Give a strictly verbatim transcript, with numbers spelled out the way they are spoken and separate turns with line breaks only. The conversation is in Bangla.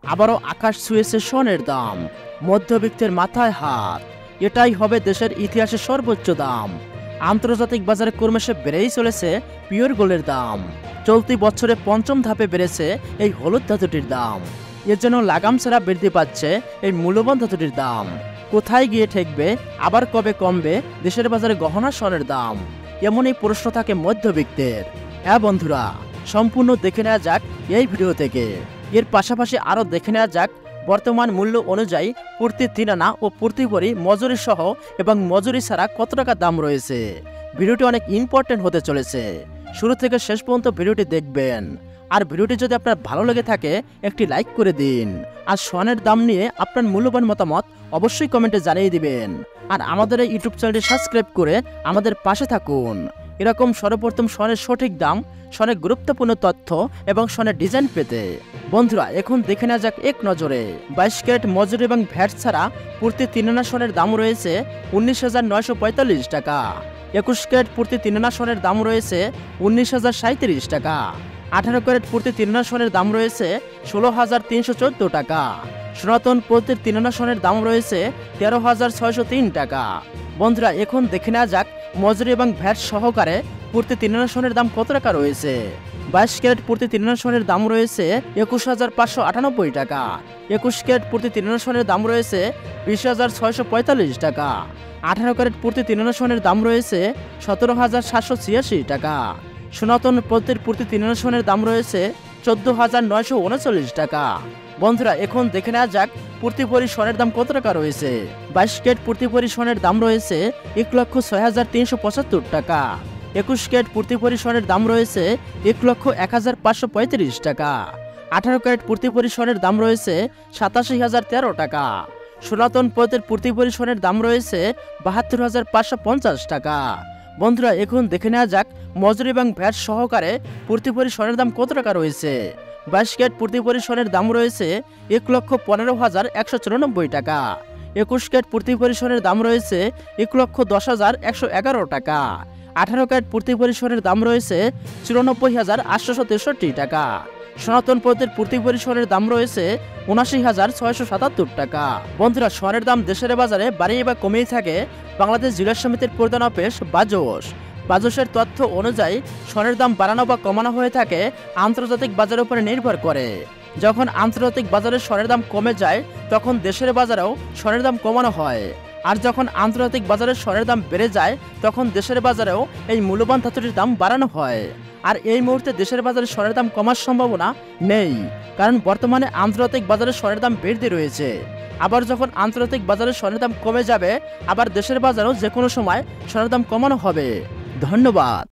আবারও আকাশ ছুঁয়েছে স্বর্ণের দাম, মধ্যবিত্তের মাথায় হাত। এটাই হবে দেশের ইতিহাসে সর্বোচ্চ দাম। আন্তর্জাতিক বাজারে ক্রমশে বেড়েই চলেছে পিওর গোল্ডের দাম। চলতি বছরে পঞ্চম ধাপে বেড়েছে এই হলুদ ধাতুটির দাম। এর জন্য লাগাম ছাড়া বৃদ্ধি পাচ্ছে এই মূল্যবান ধাতুটির দাম। কোথায় গিয়ে ঠেকবে, আবার কবে কমবে দেশের বাজারে গহনা স্বর্ণের দাম? এমনই প্রশ্ন থাকে মধ্যবিত্তের। হ্যাঁ বন্ধুরা, সম্পূর্ণ দেখে নেওয়া যাক এই ভিডিও থেকে। এর পাশাপাশি আরও দেখে নেওয়া যাক বর্তমান মূল্য অনুযায়ী প্রতি তিন আনা ও প্রতি ভরি মজুরি সহ এবং মজুরি ছাড়া কত টাকা দাম রয়েছে। ভিডিওটি অনেক ইম্পর্টেন্ট হতে চলেছে, শুরু থেকে শেষ পর্যন্ত ভিডিওটি দেখবেন। আর ভিডিওটি যদি আপনার ভালো লেগে থাকে একটি লাইক করে দিন। আর স্বর্ণের দাম নিয়ে আপনার মূল্যবান মতামত অবশ্যই কমেন্টে জানিয়ে দিবেন। আর আমাদের এই ইউটিউব চ্যানেলটি সাবস্ক্রাইব করে আমাদের পাশে থাকুন। এরকম সর্বপ্রথম স্বর্ণের সঠিক দাম, স্বর্ণের গুরুত্বপূর্ণ তথ্য এবং স্বর্ণের ডিজাইন পেতে বন্ধুরা এখন দেখে নেওয়া যাক এক নজরে। বাইশ ক্যারেট মজুরি এবং ভ্যাট ছাড়া প্রতি তিন আনা স্বর্ণের দাম রয়েছে উনিশ হাজার নয়শো পঁয়তাল্লিশ টাকা। একুশ ক্যারেট প্রতি তিন আনা স্বর্ণের দাম রয়েছে উনিশ হাজার সাঁত্রিশ টাকা। আঠারো ক্যারেট প্রতি তিন আনা স্বর্ণের দাম রয়েছে ষোলো হাজার তিনশো চোদ্দ টাকা। সনাতন প্রতি তিন আনা স্বর্ণের দাম রয়েছে তেরো হাজার ছয়শো তিন টাকা। বন্ধুরা এখন দেখে নেওয়া যাক মজুরি এবং ভ্যাট সহকারে প্রতি তিন আনা স্বর্ণের দাম কত টাকা রয়েছে। বাইশ ক্যারেট প্রতি তিন আনা স্বর্ণের দাম রয়েছে একুশ হাজার পাঁচশো আটানব্বই টাকা। একুশ ক্যারেট প্রতি তিন আনা স্বর্ণের দাম রয়েছে বিশ হাজার ছয়শো পঁয়তাল্লিশ টাকা। আঠারো ক্যারেট প্রতি তিন আনা স্বর্ণের দাম রয়েছে সতেরো হাজার সাতশো ছিয়াশি টাকা। সনাতন প্রতির প্রতি তিন আনা স্বর্ণের দাম রয়েছে চোদ্দ হাজার নয়শো উনচল্লিশ টাকা। বন্ধুরা এখন দেখে নেওয়া যাক প্রতি ভরি স্বর্ণের দাম কত টাকা রয়েছে। বাইশ ক্যারেট প্রতি ভরি স্বর্ণের দাম রয়েছে এক লক্ষ ছয় হাজার তিনশো পঁচাত্তর টাকা। একুশ ক্যারেট প্রতি ভরি স্বর্ণের দাম রয়েছে এক লক্ষ এক হাজার পাঁচশো পঁয়ত্রিশ টাকা। আঠারো ক্যারেট প্রতি ভরি স্বর্ণের দাম রয়েছে সাতাশি হাজার তেরো টাকা। সনাতন প্রতির প্রতি ভরি স্বর্ণের দাম রয়েছে বাহাত্তর হাজার পাঁচশো পঞ্চাশ টাকা। বন্ধুরা এখন দেখে নেওয়া যাক মজুরি এবং ভ্যাট সহকারে প্রতি ভরি স্বর্ণের দাম কত টাকা রয়েছে। বাইশ ক্যারেট প্রতি ভরি স্বর্ণের দাম রয়েছে এক লক্ষ পনেরো হাজার একশো চুরানব্বই টাকা। একুশ ক্যারেট প্রতি ভরি স্বর্ণের দাম রয়েছে এক লক্ষ দশ হাজার একশো এগারো টাকা। আঠারো ক্যারেট প্রতি ভরি স্বর্ণের দাম রয়েছে চুরানব্বই হাজার আটশোশো তেষট্টি টাকা। সনাতন প্রতির প্রতি ভরি স্বর্ণের দাম রয়েছে উনাশি হাজার ছয়শো সাতাত্তর টাকা। বন্ধুরা স্বর্ণের দাম দেশের বাজারে বাড়িয়ে বা কমিয়ে থাকে বাংলাদেশ জুয়েলারি সমিতির প্রধান অফিস বাজুস। বাজুসের তথ্য অনুযায়ী স্বর্ণের দাম বাড়ানো বা কমানো হয়ে থাকে আন্তর্জাতিক বাজারের উপরে নির্ভর করে। যখন আন্তর্জাতিক বাজারে স্বর্ণের দাম কমে যায় তখন দেশের বাজারেও স্বর্ণের দাম কমানো হয়। আর যখন আন্তর্জাতিক বাজারে স্বর্ণের দাম বেড়ে যায় তখন দেশের বাজারেও এই মূল্যবান ধাতুটির দাম বাড়ানো হয়। আর এই মুহূর্তে দেশের বাজারে স্বর্ণের দাম কমার সম্ভাবনা নেই, কারণ বর্তমানে আন্তর্জাতিক বাজারে স্বর্ণের দাম বৃদ্ধি রয়েছে। আবার যখন আন্তর্জাতিক বাজারে স্বর্ণের দাম কমে যাবে আবার দেশের বাজারেও যে কোনো সময় স্বর্ণের দাম কমানো হবে। ধন্যবাদ।